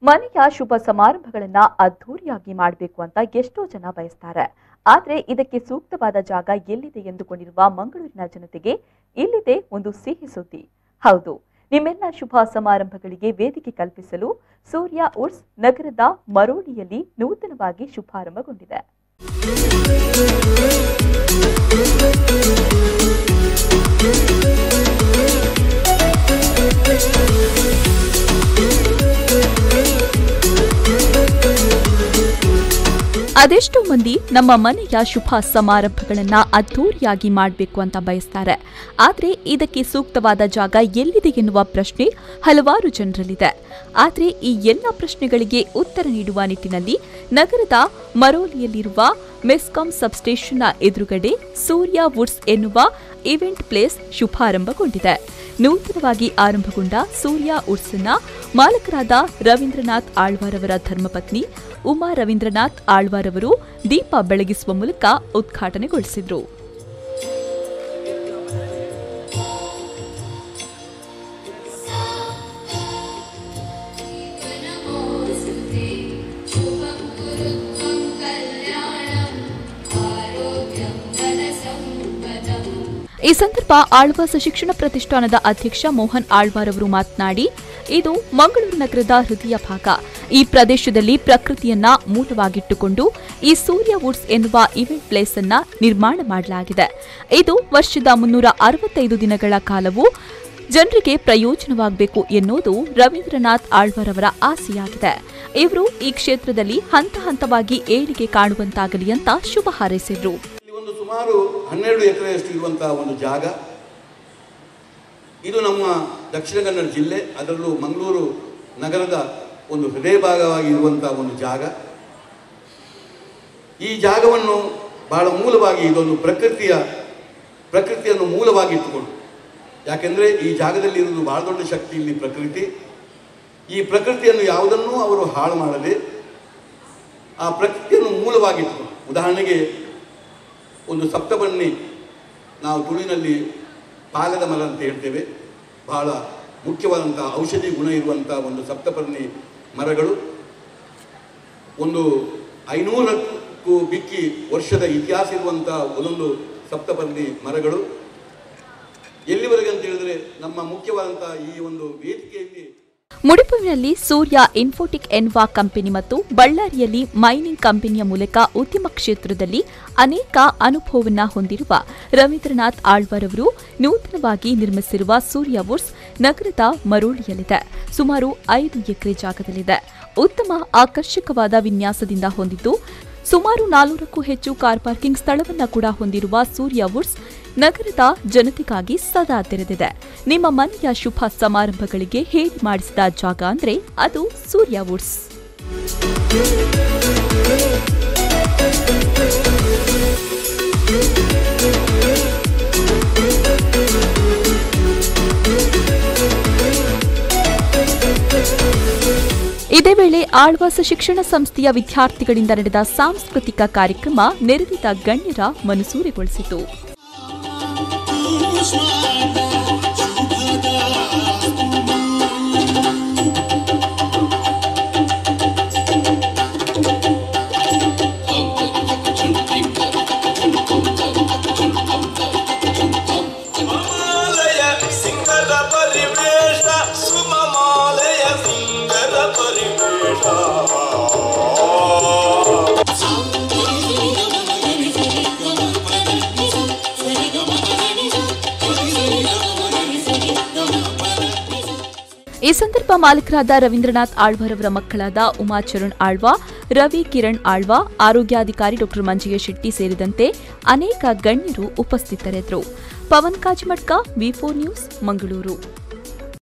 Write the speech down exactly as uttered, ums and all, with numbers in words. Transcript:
ಮನೆಯ ಶುಭ ಸಮಾರಂಭಗಳನ್ನ ಅದ್ಧೂರಿಯಾಗಿ ಮಾಡಬೇಕು ಅಂತ ಎಷ್ಟೋ ಜನ ಬಯಸ್ತಾರೆ. ಆದ್ರೆ ಇದಕ್ಕೆ ಸೂಕ್ತವಾದ ಜಾಗ ಎಲ್ಲಿದೆ ಎಂದುಕೊಂಡಿರುವ ಮಂಗಳೂರಿನ ಜನತೆಗೆ ಇಲ್ಲಿದೆ ಒಂದು ಸಿಹಿ ಸುದ್ದಿ. ಹೌದು, ನಿಮ್ಮೆಲ್ಲ ಶುಭ ಸಮಾರಂಭಗಳಿಗೆ ವೇದಿಕೆ ಕಲ್ಪಿಸಲು ಸೂರ್ಯ ವುಡ್ಸ್ ನಗರದ ಮರೋಳಿಯಲ್ಲಿ ನೂತನವಾಗಿ ಶುಭಾರಂಭಗೊಂಡಿದೆ. ಅದೆಷ್ಟೋ ಮಂದಿ ನಮ್ಮ ಮನೆಯ ಶುಭ ಸಮಾರಂಭಗಳನ್ನ ಅದ್ಧೂರಿಯಾಗಿ ಮಾಡಬೇಕು ಅಂತ ಬಯಸ್ತಾರೆ. ಆದ್ರೆ ಇದಕ್ಕೆ ಸೂಕ್ತವಾದ ಜಾಗ ಎಲ್ಲಿದೆ ಎನ್ನುವ ಪ್ರಶ್ನೆ ಹಲವಾರು ಜನರಲ್ಲಿದೆ. ಆದ್ರೆ ಈ ಎಲ್ಲ ಪ್ರಶ್ನೆಗಳಿಗೆ ಉತ್ತರ ನೀಡುವ ನಿಟ್ಟಿನಲ್ಲಿ ನಗರದ ಮರೋಲಿಯಲ್ಲಿರುವ ಮೆಸ್ಕಾಂ ಸಬ್ಸ್ಟೇಷನ್ನ ಎದುರುಗಡೆ ಸೂರ್ಯ ವುಡ್ಸ್ ಎನ್ನುವ ಇವೆಂಟ್ ಪ್ಲೇಸ್ ಶುಭಾರಂಭಗೊಂಡಿದೆ. ನೂತನವಾಗಿ ಆರಂಭಗೊಂಡ ಸೂರ್ಯ ವುಡ್ಸ್ನ ಮಾಲಕರಾದ ರವೀಂದ್ರನಾಥ್ ಆಳ್ವಾರ್ ಅವರ ಧರ್ಮಪತ್ನಿ ಉಮಾ ರವೀಂದ್ರನಾಥ್ ಆಳ್ವಾರ್ ಅವರು ದೀಪ ಬೆಳಗಿಸುವ ಮೂಲಕ ಉದ್ಘಾಟನೆಗೊಳಿಸಿದರು. ಈ ಸಂದರ್ಭ ಆಳ್ವಾಸ್ ಶಿಕ್ಷಣ ಪ್ರತಿಷ್ಠಾನದ ಅಧ್ಯಕ್ಷ ಮೋಹನ್ ಆಳ್ವಾರ್ ಅವರು ಮಾತನಾಡಿ, ಇದು ಮಂಗಳೂರು ನಗರದ ಹೃದಯ ಭಾಗ. ಈ ಪ್ರದೇಶದಲ್ಲಿ ಪ್ರಕೃತಿಯನ್ನ ಮೂಲವಾಗಿಟ್ಟುಕೊಂಡು ಈ ಸೂರ್ಯ ವುಡ್ಸ್ ಎನ್ನುವ ಇವೆಂಟ್ ಪ್ಲೇಸ್ ಅನ್ನ ನಿರ್ಮಾಣ ಮಾಡಲಾಗಿದೆ. ಇದು ವರ್ಷದ ಮುನ್ನೂರ ಅರವತ್ತೈದು ದಿನಗಳ ಕಾಲವು ಜನರಿಗೆ ಪ್ರಯೋಜನವಾಗಬೇಕು ಎನ್ನುವುದು ರವೀಂದ್ರನಾಥ್ ಆಳ್ವಾರ್ ಅವರ ಆಸೆಯಾಗಿದೆ. ಇವರು ಈ ಕ್ಷೇತ್ರದಲ್ಲಿ ಹಂತ ಹಂತವಾಗಿ ಏಳಿಗೆ ಕಾಣುವಂತಾಗಲಿ ಅಂತ ಶುಭ ಹಾರೈಸಿದರು. ಸುಮಾರು ಹನ್ನೆರಡು ಎಕರೆಯಷ್ಟು ಇರುವಂತಹ ಒಂದು ಜಾಗ ಇದು. ನಮ್ಮ ದಕ್ಷಿಣ ಕನ್ನಡ ಜಿಲ್ಲೆ, ಅದರಲ್ಲೂ ಮಂಗಳೂರು ನಗರದ ಒಂದು ಹೃದಯ ಭಾಗವಾಗಿ ಇರುವಂತಹ ಒಂದು ಜಾಗ. ಈ ಜಾಗವನ್ನು ಬಹಳ ಮೂಲವಾಗಿ ಇದೊಂದು ಪ್ರಕೃತಿಯ ಪ್ರಕೃತಿಯನ್ನು ಮೂಲವಾಗಿ ಇಟ್ಟುಕೊಂಡು, ಯಾಕೆಂದರೆ ಈ ಜಾಗದಲ್ಲಿ ಇರುವುದು ಬಹಳ ದೊಡ್ಡ ಶಕ್ತಿ ಇಲ್ಲಿ ಪ್ರಕೃತಿ. ಈ ಪ್ರಕೃತಿಯನ್ನು ಯಾವುದನ್ನೂ ಅವರು ಹಾಳು ಮಾಡದೆ ಆ ಪ್ರಕೃತಿಯನ್ನು ಮೂಲವಾಗಿ ಇಟ್ಟುಕೊಂಡು, ಉದಾಹರಣೆಗೆ ಒಂದು ಸಪ್ತಬನ್ನಿ, ನಾವು ತುಳುವಿನಲ್ಲಿ ಪಾಲದ ಮರ ಅಂತ ಹೇಳ್ತೇವೆ, ಬಹಳ ಮುಖ್ಯವಾದಂಥ ಔಷಧಿ ಗುಣ ಇರುವಂಥ ಒಂದು ಸಪ್ತಬನ್ನಿ ಮರಗಳು, ಒಂದು ಐನೂರಕ್ಕೂ ಬಿಕ್ಕಿ ವರ್ಷದ ಇತಿಹಾಸ ಇರುವಂಥ ಒಂದೊಂದು ಸಪ್ತಬನ್ನಿ ಮರಗಳು. ಎಲ್ಲಿವರೆಗೆ ಅಂತ ಹೇಳಿದ್ರೆ ನಮ್ಮ ಮುಖ್ಯವಾದಂಥ ಈ ಒಂದು ವೇದಿಕೆಯಲ್ಲಿ ಮುಡಿಪುವಿನಲ್ಲಿ ಸೂರ್ಯ ಇನ್ಫೋಟಿಕ್ ಎನ್ವಾ ಕಂಪನಿ ಮತ್ತು ಬಳ್ಳಾರಿಯಲ್ಲಿ ಮೈನಿಂಗ್ ಕಂಪನಿಯ ಮೂಲಕ ಉದ್ಯಮ ಕ್ಷೇತ್ರದಲ್ಲಿ ಅನೇಕ ಅನುಭವವನ್ನ ಹೊಂದಿರುವ ರವೀಂದ್ರನಾಥ್ ಆಳ್ವಾರ್ ಅವರು ನೂತನವಾಗಿ ನಿರ್ಮಿಸಿರುವ ಸೂರ್ಯ ವುಡ್ಸ್ ನಗರದ ಮರೋಳಿಯಲ್ಲಿದೆ. ಸುಮಾರು ಐದು ಎಕರೆ ಜಾಗದಲ್ಲಿದೆ. ಉತ್ತಮ ಆಕರ್ಷಕವಾದ ವಿನ್ಯಾಸದಿಂದ ಹೊಂದಿದ್ದು ಸುಮಾರು ನಾಲ್ನೂರಕ್ಕೂ ಹೆಚ್ಚು ಕಾರ್ ಪಾರ್ಕಿಂಗ್ ಸ್ಥಳವನ್ನ ಕೂಡ ಹೊಂದಿರುವ ಸೂರ್ಯ ವುಡ್ಸ್ ನಗರದ ಜನತೆಗಾಗಿ ಸದಾ ತೆರೆದಿದೆ. ನಿಮ್ಮ ಮನೆಯ ಶುಭ ಸಮಾರಂಭಗಳಿಗೆ ಹೇಳಿ ಮಾಡಿಸಿದ ಜಾಗ ಅಂದ್ರೆ ಅದು ಸೂರ್ಯ ವುಡ್ಸ್. ಇದೇ ವೇಳೆ ಆಳ್ವಾಸ್ ಶಿಕ್ಷಣ ಸಂಸ್ಥೆಯ ವಿದ್ಯಾರ್ಥಿಗಳಿಂದ ನಡೆದ ಸಾಂಸ್ಕೃತಿಕ ಕಾರ್ಯಕ್ರಮ ನೆರೆದಿದ್ದ ಗಣ್ಯರ ಮನಸೂರೆಗೊಳಿಸಿತು. ಈ ಸಂದರ್ಭ ಮಾಲಕರಾದ ರವೀಂದ್ರನಾಥ್ ಆಳ್ವಾರ್ ಅವರ ಮಕ್ಕಳಾದ ಉಮಾ ಚರಣ್ ಆಳ್ವಾ, ರವಿ ಕಿರಣ್ ಆಳ್ವಾ, ಆರೋಗ್ಯಾಧಿಕಾರಿ ಡಾ ಮಂಜಿಗೆ ಶೆಟ್ಟಿ ಸೇರಿದಂತೆ ಅನೇಕ ಗಣ್ಯರು ಉಪಸ್ಥಿತರಿದ್ದರು. Pavan Kajimadka, V four news, Mangaluru.